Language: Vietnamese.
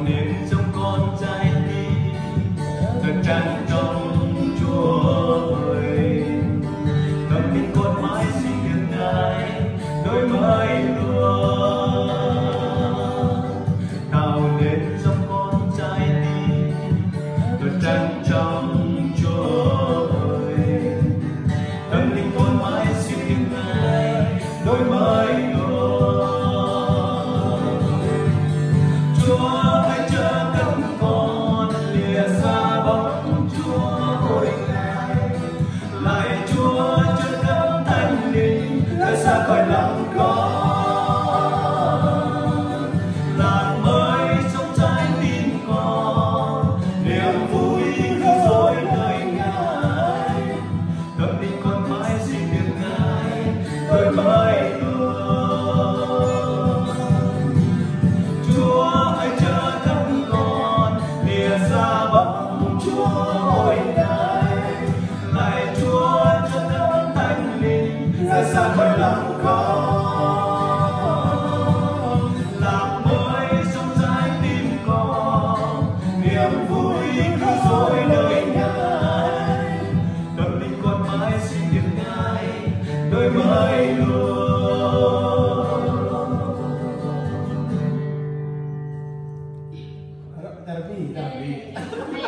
nên trong con trái tim thật tràn trong Chúa ơi. Tâm linh con mãi xin được Ngài đổi mới luôn, tạo nên trong con trái tim thật tràn trong Chúa ơi. Tâm linh con mãi xin được Ngài đổi mới luôn. Chúa hãy chở các con lìa xa bóng Chúa ôi Ngài, lại Chúa chở các thánh linh rời xa khỏi lòng con, làm mới trong trái tim con niềm vui cứ dối đời Ngài. Tâm linh con mãi xin được Ngài đổi mới luôn. Chúa hãy chở các con lìa xa bóng Chúa ôi Ngài, lại Chúa chở các thánh linh rời xa khỏi lòng con, làm mới trong trái tim con niềm vui cứ dối đời Ngài. Tâm linh con mãi xin được Ngài đổi mới luôn. Therapy.